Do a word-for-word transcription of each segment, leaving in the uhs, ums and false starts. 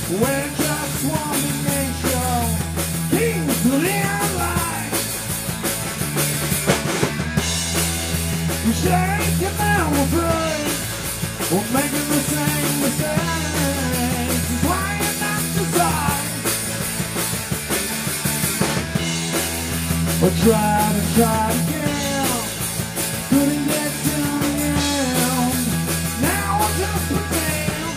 We're just one nation, kings of the light. We shake and now we'll break. We're making the same mistakes, trying not to die. But try to try again, couldn't get to the end. Now I'm just a man.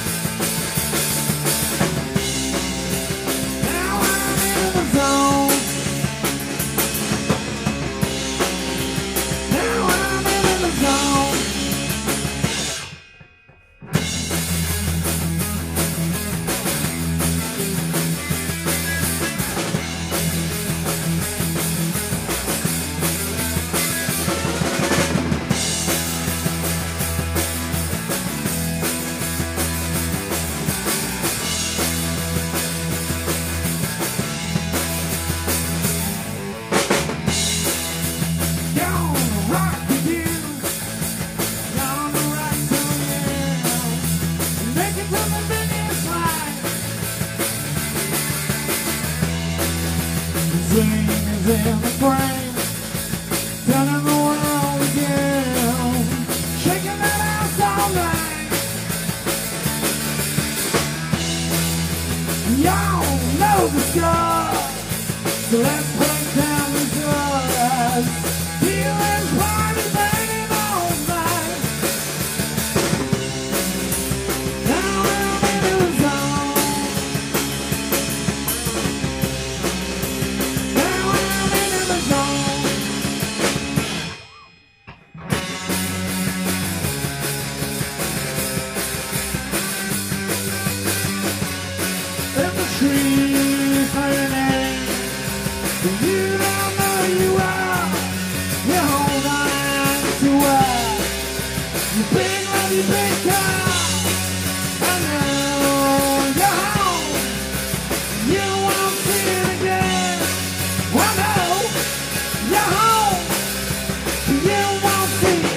Now I'm in the zone. Now I'm in the zone. Dreams in the frame, turning the world again, shaking that house all night. Y'all know the score, so let's break down the doors. Feeling party banging all night. Now I'm in the zone. Trees are your name, but you don't know you are. You hold on to what you big love, you big car. I know you're home, you won't see it again. I know you're home, you won't see it.